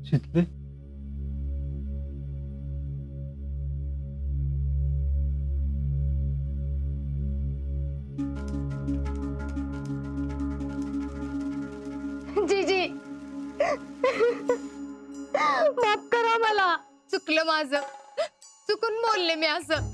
शितले जीजी माफ करा मला, चुकलं माझं, चुकून बोलले मी असं.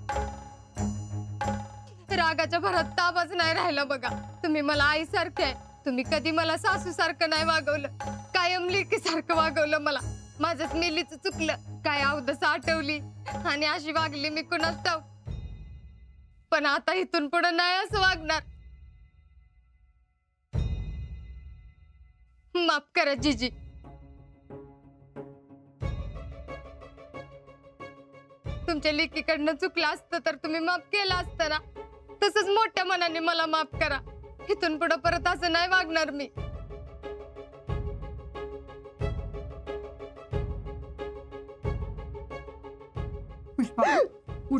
रागाच्या भरात ताबच नाही राहिला बघा. तुम्ही मला आईसारखे आहे, तुम्ही कधी मला सासू सारखं नाही वागवलं, कायम लेकीसारखं वागवलं मला. माझंच मिलीच चुकलं, काय अवदस आठवली आणि अशी वागली मी कुणाच ठाऊक. पण आता इथून पुढे नाही असं वागणार. माफ करा जीजी. तुमच्या लेकीकडनं चुकलं असतं तर तुम्ही माफ केलं असतं ना. तसंच मोठ्या मनाने मला माफ करा. इथून पुढे परत असं नाही वागणार मी. पुष्पा उठ.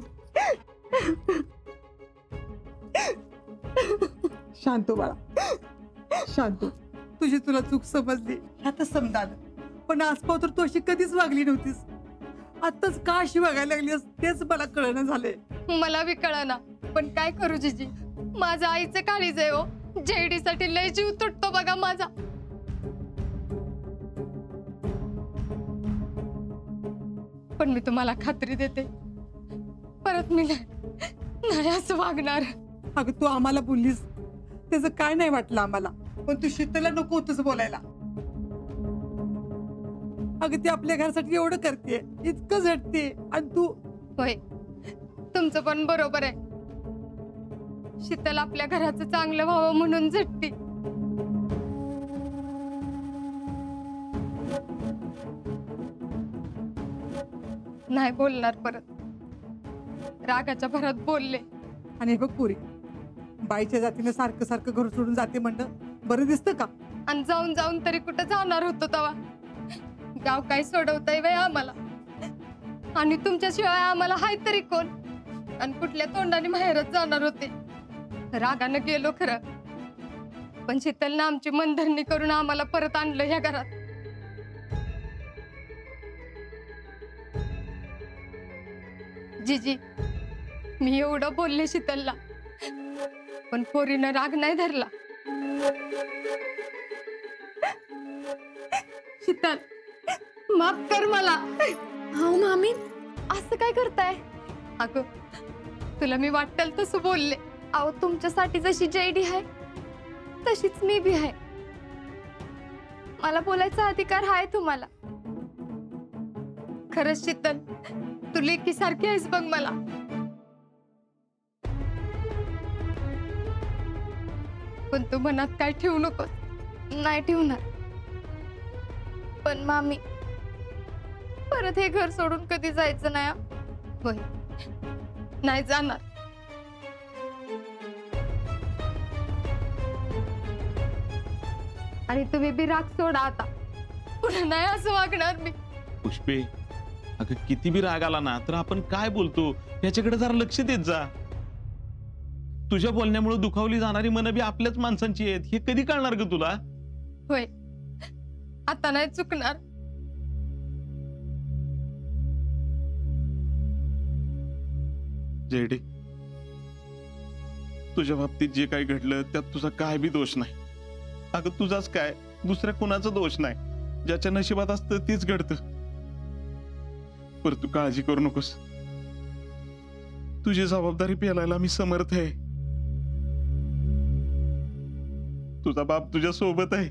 शांत हो बाळा, शांत हो. तुझी तुला चूक समजली ह्यातच समजालं, पण आजपाव तर तू अशी कधीच वागली नव्हतीस. आताच का अशी वागायला लागलीस तेच मला कळणं झालंय. मला बी कळना, पण काय करू जीजी, माझा आईचं काळीज आहे हो. जेडी साठी लय जीव तुटतो बघा माझा. पण मी तुम्हाला खात्री देते, परत मी नाही असं वागणार. अगं तू आम्हाला बोललीस त्याचं काय नाही वाटलं आम्हाला, पण तू शीतलला नको होतंच बोलायला. अगं ती आपल्या घरासाठी एवढं करते, इतकं झटते, आणि तू. होय, तुमचं पण बरोबर आहे. शीतल आपल्या घराचं चांगलं व्हावं म्हणून झटती. नाही बोलणार परत. रागाच्या भरात बोलले. आणि हे बघ पुरी, बाईच्या जातीनं सारखं सारखं घर सोडून जाते म्हणणं बरं दिसतं का? आणि जाऊन जाऊन तरी कुठं जाणार होतो तेव्हा. गाव काय सोडवताय वय आम्हाला, आणि तुमच्याशिवाय आम्हाला हाय तरी कोण? आणि कुठल्या तोंडाने माहेरच जाणार होते. रागानं गेलो खरं, पण शीतलनं आमची मनधरणी करून आम्हाला परत आणलं ह्या घरात. जीजी, मी एवढं बोलले शीतलला, पण पोरीनं राग नाही धरला. शीतल, माफ कर मला. हो मामी, असं काय करताय? अगं, तुला मी वाटेल तसं बोलले. अहो, तुमच्यासाठी जशी जेडी आहे तशीच मी बी आहे. मला बोलायचा अधिकार आहे तुम्हाला. खरंच शीतल, तू लेकीसारखी आहेस बघ मला. पण तू मनात काय ठेवू नकोस. नाही ठेवणार. पण मामी, परत हे घर सोडून कधी जायचं नाही. होय, नाही जाणार. आणि तुम्ही बी राग सोडा आता. पुन्हा नाही असं वागणार मी. पुष्पे, अगं किती बी राग आला ना तर आपण काय बोलतो याच्याकडे जरा लक्ष देत जा. तुझ्या बोलण्यामुळे दुखावली जाणारी मन बी आपल्याच माणसांची आहेत, हे कधी कळणार ग तुला? होय, आता नाही चुकणार. जेडी, तुझ्या बाबतीत जे काही घडलं त्यात तुझा काय बी दोष नाही. अगं तुझाच काय, दुसऱ्या कुणाचा दोष नाही. ज्याच्या नशिबात असतं तीच घडतं. पर तू काळजी करू नकोस. तुझी जबाबदारी पेलायला मी समर्थ आहे. तुझा बाप तुझ्या सोबत आहे.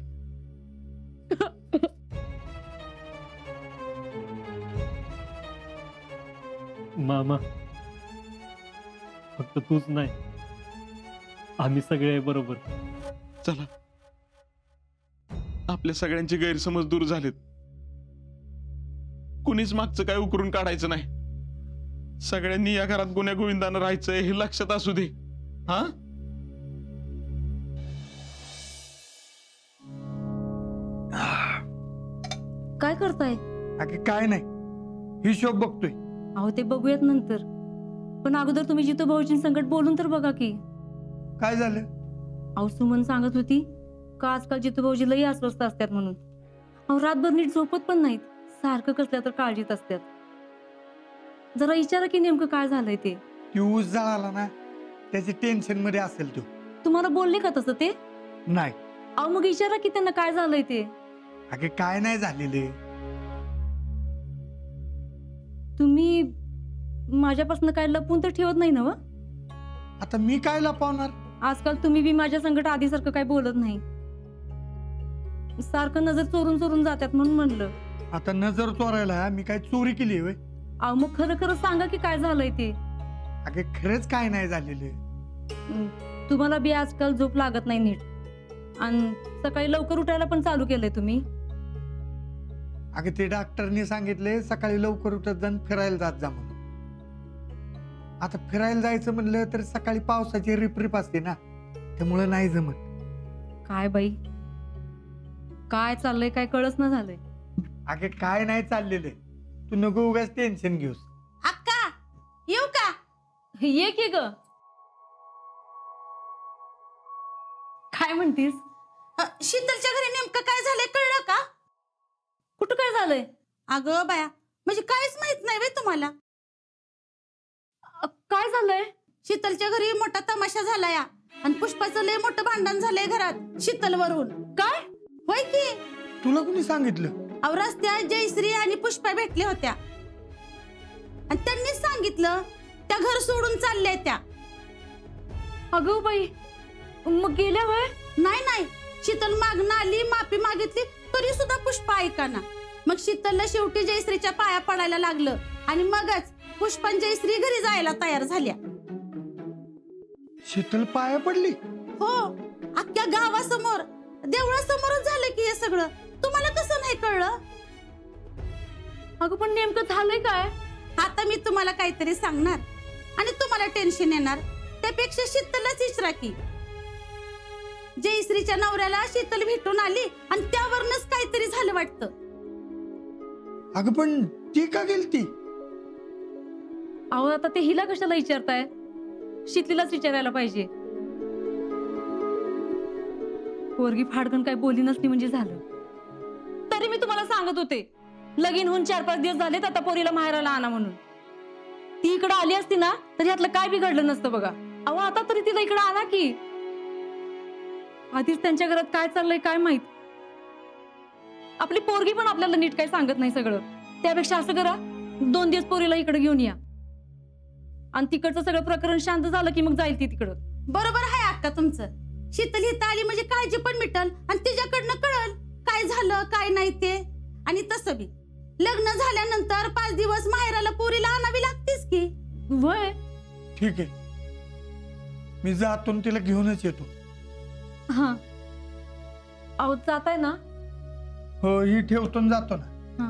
मामा, फक्त तूच नाही, आम्ही सगळे बरोबर. चला, आपल्या सगळ्यांचे गैरसमज दूर झालेत. कुणीच मागचं काय उकरून काढायचं नाही. सगळ्यांनी या घरात गुन्ह्या गोविंदानं राहायचंय हे लक्षात असू दे. हा, काय करताय? अगे काय नाही, हिशोब बघतोय. अहो ते बघूयात नंतर, पण अगोदर तुम्ही जितू भाऊजीं संकट बोलून तर बघा की. काय झालं? अहो सुमन सांगत होती का आजकाल जितू भाऊजी लई अस्वस्थ असतात म्हणून. अहो रातभर नीट झोपत पण नाहीत, सारखं कसल्या तर काळजीत असतात. जरा विचारा की नेमकं काय झालंय ते. ती ऊस जळाला ना, त्याची टेन्शन मध्ये असेल तो. तुम्हाला बोलले का तसं ते? नाही अहो मग विचारा की त्यांना काय झालंय ते. अगे काय नाही झालेले. तुम्ही माझ्यापासून काय लपवून तर ठेवत नाही ना व? आता मी काय लपवणार? आजकाल तुम्ही बी माझ्या संकट आधीसारखं काय बोलत नाही, सारखं नजर चोरून चोरून जातात म्हणून म्हणलं. आता नजर चोरायला मी काय चोरी केली होय? अहो मग खरं खरं सांगा की काय झालंय ते. अगे खरंच काय नाही झालेले. तुम्हाला बी आजकाल झोप लागत नाही नीट, आणि सकाळी लवकर उठायला पण चालू केलंय तुम्ही. अगे ते डॉक्टरनी सांगितले सकाळी लवकर उठत जाऊन फिरायला जात जा म्हणून. आता फिरायला जायचं म्हणलं तर सकाळी पावसाची रिपरिप असते ना, त्यामुळे नाही जमत. काय बाई, काय चाललंय काय कळच ना झालंय. अगे काय नाही चाललेलं, तू नको उगाच टेन्शन घेऊस. अक्का येऊ का? ये की ग. काय म्हणतीस? शीतलच्या घरी नेमकं काय झालंय कळलं का? कुठं काय झालंय? अगं बाया, म्हणजे काहीच माहित नाही वे तुम्हाला? काय झालंय? शीतलच्या घरी मोठा तमाशा झाला या, आणि पुष्पाचं लय मोठं भांडण झालंय घरात शीतल वरून. काय? होय की. तुला कोणी सांगितलं? अहो रस्त्यात जयश्री आणि पुष्पा भेटल्या होत्या, आणि त्यांनीच सांगितलं त्या घर सोडून चालल्या त्या. अगं बाई, मग गेल्या वय? नाही, शीतल मागणं आली, माफी मागितली, तरी सुद्धा पुष्पा ऐकाना. मग शीतलला शेवटी जयश्रीच्या पाया पडायला लागलं, आणि मगच पुष्पा आणि जयश्री घरी जायला तयार झाल्या. शीतल पाया पडली? हो, अख्ख्या गावासमोर, देवळासमोरच झालं की हे सगळं. तुम्हाला कसं नाही कळलं? अगं पण नेमकं झालंय काय? आता मी तुम्हाला काहीतरी सांगणार आणि तुम्हाला टेन्शन येणार, त्यापेक्षा शीतललाच विचारा की. जयश्रीच्या नवऱ्याला शीतल भेटून आली, आणि त्यावरनच काहीतरी झालं वाटतं. अगं पण ती का गेलती? अहो आता ते हिला कशाला विचारताय? शीतलीलाच विचारायला पाहिजे. पोरगी फाडकन काय बोलली नसली म्हणजे झालं. तरी मी तुम्हाला सांगत होते, लगीन होऊन 4-5 दिवस झालेत, आता पोरीला माहेराला आणा म्हणून. ती इकडे आली असती ना तर यातलं काय बिघडलं नसतं बघा. अहो आता तरी तिला इकडे आणा की. आधीच त्यांच्या घरात काय चाललंय काय माहित. आपली पोरगी पण आपल्याला नीट काय सांगत नाही सगळं. त्यापेक्षा असं करा, 2 दिवस पोरीला इकडे घेऊन या, आणि तिकडचं सगळं प्रकरण शांत झालं की मग जाईल ती तिकडं. बरोबर आहे अक्का तुमचं. शीतल इथं आली म्हणजे काळजी पण मिटल, आणि तिच्याकडनं कळल काय झालं काय नाही ते. आणि तसं बी लग्न झाल्यानंतर 5 दिवस माहेराला पोरीला आणावी लागतेच की. वय ठीक आहे, मी जातो आणि तिला घेऊनच येतो. हा, अहो जाताय ना? हो, ही ठेवतो आणि जातो ना. हा.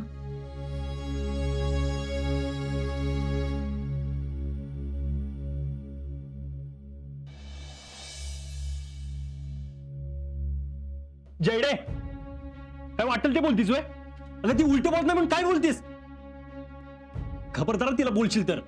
जयडे, काय वाटेल ते बोलतीस वय? अगं ती उलट बोलत नाही म्हणून काय बोलतीस? खबरदार तिला बोलशील तर.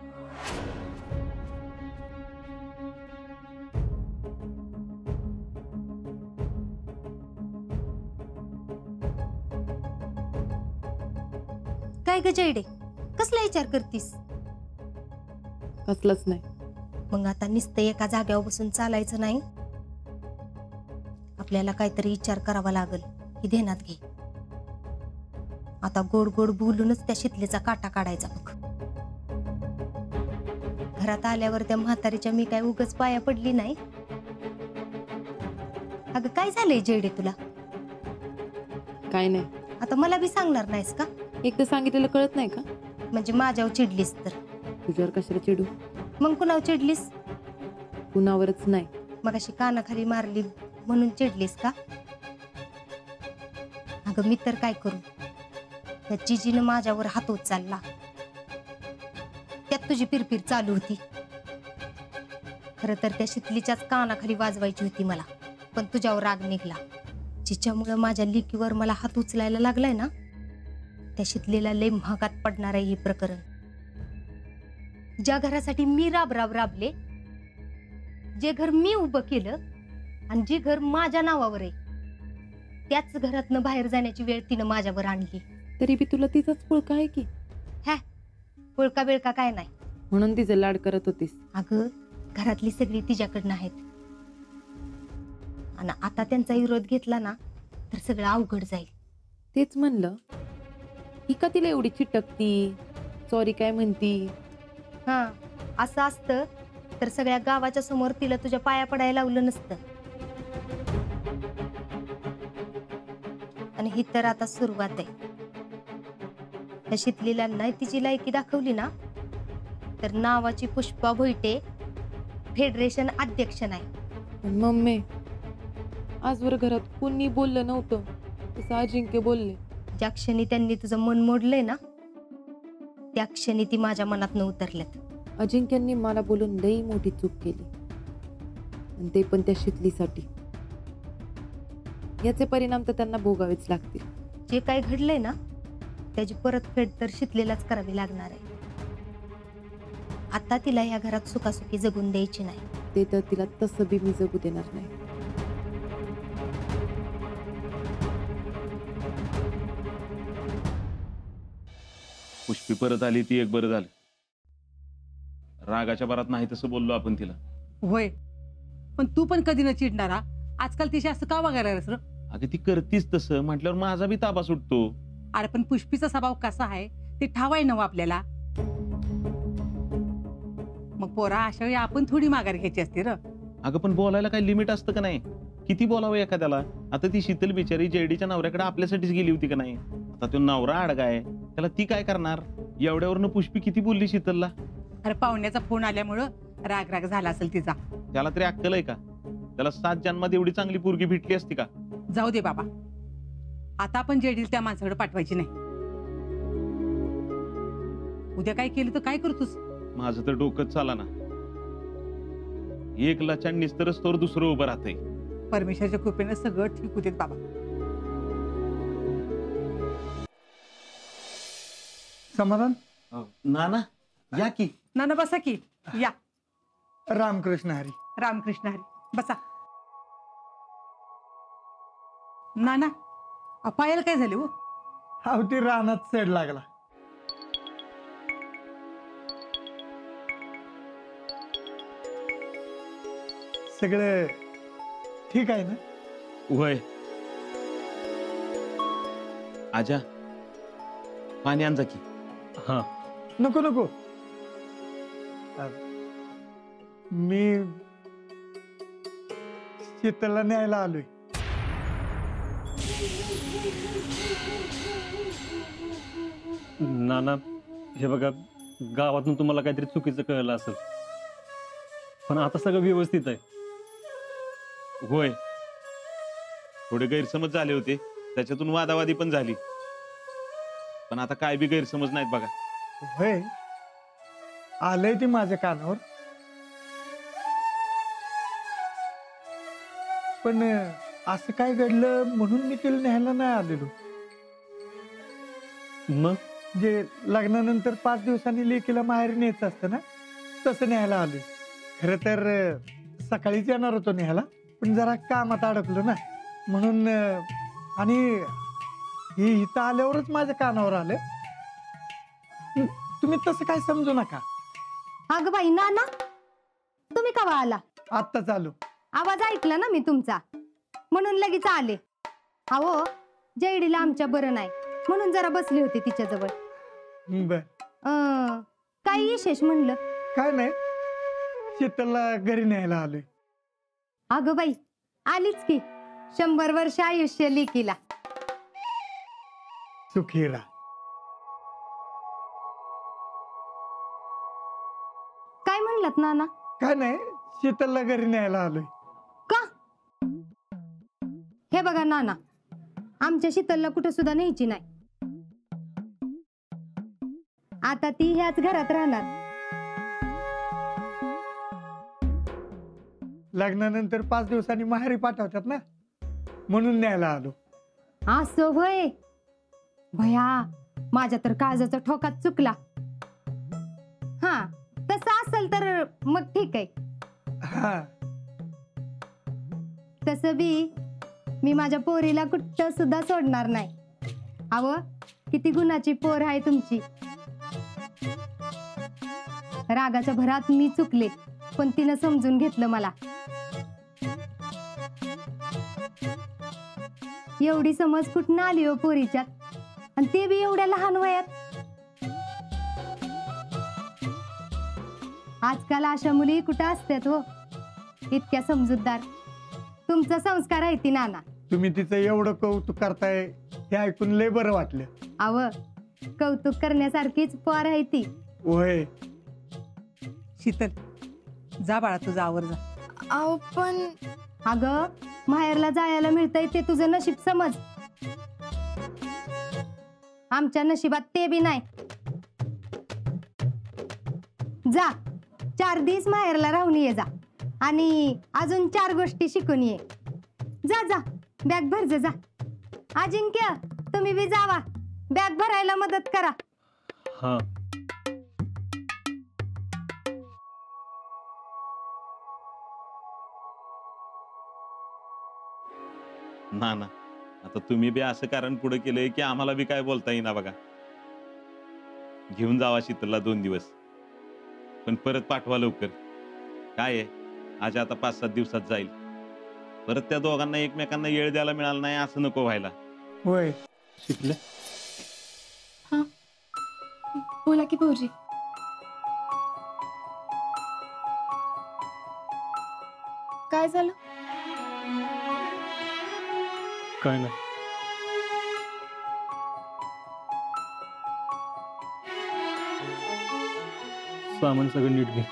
काय ग जयडे, कसला विचार करतीस? कसलंच नाही. मग आता नुसतं एका जाग्यावर बसून चालायचं नाही, आपल्याला काहीतरी विचार करावा लागल. ही ध्यानात घे. आता गोड गोड बोलूनच त्या शीतलेचा काटा काढायचा बघ. घरात आल्यावर त्या म्हातारीच्या मी काय उगाच पाया पडली नाही. अगं काय झालंय जयडे तुला? काय नाही. आता मला बी सांगणार नाहीस का? एकदा सांगितलेलं कळत नाही का? म्हणजे माझ्यावर चिडलीस तर? तुझ्यावर कशाला चिडू? मग कुणावर चिडलीस? कुणावरच नाही. मग अशी कानाखाली मारली म्हणून चिडलीस का? अगं मी तर काय करू, त्या जिजीनं माझ्यावर हात उचलला, त्यात तुझी पिरपिर चालू होती. खरं तर त्या शीतलीच्याच कानाखाली वाजवायची होती मला, पण तुझ्यावर राग निघाला. जिच्यामुळं माझ्या लेकीवर मला हात उचलायला लागलाय ना, त्या शीतलीला लय महागात पडणार आहे हे प्रकरण. ज्या घरासाठी मी राबले, जे घर मी उभं केलं, आणि जे घर माझ्या नावावर आहे, त्याच घरातनं बाहेर जाण्याची वेळ तिनं माझ्यावर आणली. तरी बी तुला तिचाच पुळका आहे की, पुळका बिळका काय नाही. म्हणून तिचे लाड करत होतीस. अगं घरातली सगळी तिच्याकडनं आहेत आणि आता त्यांचा विरोध घेतला ना तर सगळं अवघड जाईल. तेच म्हणलं, ही का तिला एवढी चिटकती, सॉरी काय म्हणती? हा असं असतं तर सगळ्या गावाच्या समोर तिला तुझ्या पाया पडायला लावलं नसतं. आणि ही तर आता सुरुवात आहे. त्या शितलीला नाही तिची लायकी दाखवली ना तर नावाची पुष्पा भोईटे फेडरेशन अध्यक्ष नाही. पण मम्मी, आजवर घरात कोणी बोललं नव्हतं तसं अजिंक्य बोलले. ज्या क्षणी त्यांनी तुझं मन मोडलंय ना त्या क्षणी ती माझ्या मनात उतरल्यात. अजिंक्यांनी मला बोलून लई मोठी चूक केली, आणि ते पण त्या शितलीसाठी. याचे परिणाम तर त्यांना भोगावेच लागतील. जे काय घडलंय ना त्याची परतफेड तर शितलीलाच करावी लागणार आहे. आता तिला या घरात सुखासुखी जगून द्यायची नाही. ते तर तिला तसं बी मी जगू देणार नाही. पुष्पी परत आली ती एक बरं झालं. रागाच्या भरात नाही तसं बोललो आपण तिला. होय, पण तू पण कधी न चिडणार हा? आजकाल तिशी असं का वागायला लागलास रं? अगं ती करतीच तसं म्हटल्यावर माझा बी ताबा सुटतो. अरे पण पुष्पीचा स्वभाव कसा आहे ते ठाव आहे ना आपल्याला. मग पोरा अशा वेळी आपण थोडी माघार घ्यायची असते र. अगं पण बोलायला काही लिमिट असतं का नाही? किती बोलावं एखाद्याला? आता ती शीतल बिचारी जेडीच्या नवऱ्याकडे आपल्यासाठीच गेली होती का नाही? आता तो नवरा अडगाय, त्याला ती काय करणार? एवढ्यावरनं पुष्पी किती बोलली शीतलला. अरे पाहुण्याचा फोन आल्यामुळं राग राग झाला असेल तिचा. त्याला तरी अक्कल आहे का? त्याला 7 जन्मात एवढी चांगली पोरगी भेटली असती का? जाऊ दे बाबा, आता आपण जेडील त्या माणसाकडे पाठवायची नाही. उद्या काय केलं तर काय करतोस? माझं तर डोकंच चाला ना. एक लचाण निस्तरच तोवर दुसरं उभं राहतंय. परमेश्वराच्या कृपेनं सगळं ठीक होते बाबा. समाधान. ना या की. ना बसा की. या. रामकृष्ण हरी. रामकृष्ण हरी. बसा. नाना, पायाला काय झाले हो? हा ती रानात चढ लागला. सगळं ठीक आहे ना? वय आजा, पाणी आणजा की. हा नको नको, मी शीतलला न्यायला आलोय. नाना, हे बघा, गावातून तुम्हाला काहीतरी चुकीचं कळलं असेल, पण आता सगळं व्यवस्थित आहे. होय, थोडे गैरसमज झाले होते, त्याच्यातून वादावादी पण झाली, पण आता काय बी गैरसमज नाहीत बघा. होय, आलंय ते माझ्या कानावर, पण असं काय घडलं म्हणून मी तिला न्यायला नाही आलेलो. मग जे लग्नानंतर 5 दिवसांनी लेकीला माहेर न्यायचं असतं ना, तसं न्यायला आलोय. खरं तर सकाळीच येणार होतो न्यायला, पण जरा कामात अडकलो ना, म्हणून. आणि हे इथं आल्यावरच माझ्या कानावर आलं. तुम्ही तसं काय समजू नका. अगं बाई नाना, तुम्ही कवा आला? आत्ताच आलो. आवाज ऐकला ना मी तुमचा, म्हणून लगेच आले. अहो, जयडीला आमच्या बरं नाही म्हणून जरा बसले होते तिच्याजवळ. बर, काय विशेष म्हणलं? काय नाही, शीतलला घरी न्यायला आलोय. अगं बाई, आलीच की. 100 वर्ष आयुष्य लेकीला. सुखी राहा. काय म्हणलात नाना? काय नाही, शीतलला घरी न्यायला आलोय. का? हे बघा नाना, आमच्या शीतलला कुठं सुद्धा न्यायची नाही. आता ती ह्याच घरात राहणार. लग्नानंतर 5 दिवसांनी माहेरी पाठवतात ना, म्हणून न्यायला आलो. असं होय? भया, माझ्या तर काळजाचा ठोकाच चुकला. हा, तसं असेल तर मग ठीक आहे. हा, तसं बी मी माझ्या पोरीला कुठं सुद्धा सोडणार नाही. अव किती गुणाची पोर आहे तुमची. रागाच्या भरात मी चुकले, पण तिनं समजून घेतलं मला. एवढी समज कुठनं आली हो पोरीच्यात, आणि ते बी एवढ्या लहान वयात. आजकाल अशा मुली कुठं असतात हो इतक्या समजूतदार. तुमचा संस्कार आहे ती नाना. तुम्ही तिचं एवढं कौतुक करताय हे ऐकून लय बरं वाटलं. अव कौतुक करण्यासारखीच पोर आहे ती. होय. शीतल, जा बाळा, तुझा आवर जा. अहो पण अगं माहेरला जायला मिळतंय ते तुझं नशीब समज. आमच्या नशिबात ते बी नाही. जा 4 दिवस माहेरला राहून ये जा, आणि अजून 4 गोष्टी शिकून ये. जा जा बॅग भर जा. अजिंक्य तुम्ही बी जावा, बॅग भरायला मदत करा. हा. ना ना, आता तुम्ही बी असं कारण पुढे केलंय की आम्हाला बी काय बोलता येईना बघा. घेऊन जावा शीतलला 2 दिवस, पण परत पाठवा लवकर. काय आहे, आज आता 5-7 दिवसात जाईल. परत त्या दोघांना एकमेकांना येळ द्यायला मिळाला नाही असं नको व्हायला. होय. शिकले. बोला की भाऊजी. काय झालं? काय नाही. सामान सगळं नीट घे.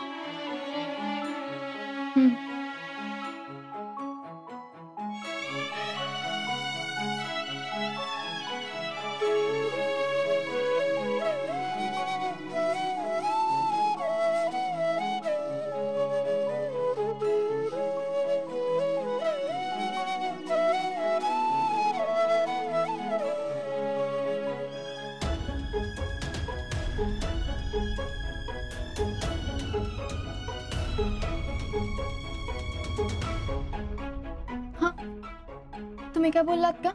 तुम्ही काय बोललात का?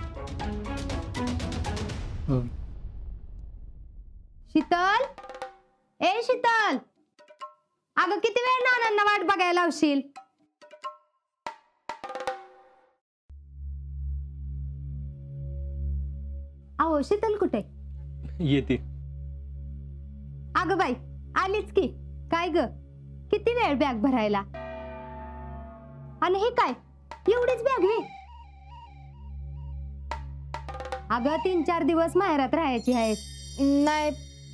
शीतल, ए शीतल, अगं किती वेळ नानांना वाट बघायला लावशील? अहो शीतल कुठे? येते. अगं बाई आलीच की. काय ग किती वेळ बॅग भरायला? आणि हे काय एवढीच बॅग आहे? अगं 3-4 दिवस माहेरात राहायची आहे. नाही,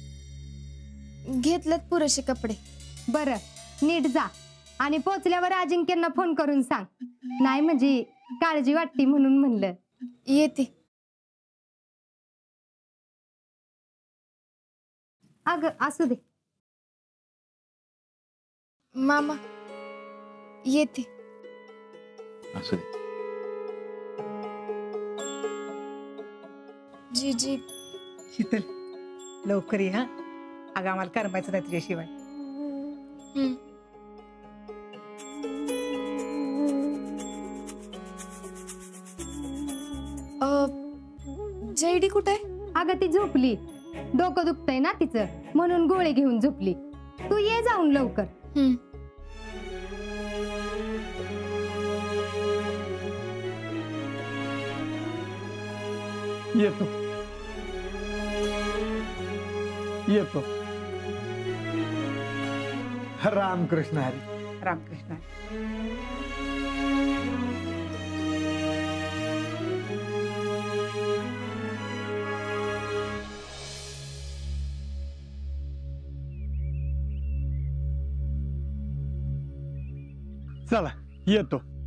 घेतलेत पुरेसे कपडे. बरं नीट जा, आणि पोचल्यावर अजिंक्यांना फोन करून सांग. नाही म्हणजे काळजी वाटती म्हणून म्हणलं. येते. अगं असू दे. मामा येते. असं दे. जीजी. शीतल, लवकर ये हा. अगं आम्हाला करमायचं नाही तुझ्याशिवाय. जयडी कुठे? अगं ती झोपली. डोकं दुखतंय ना तिचं, म्हणून गोळी घेऊन झोपली. तू ये जाऊन लवकर. येतो येतो. रामकृष्ण हरी. रामकृष्ण. चला येतो.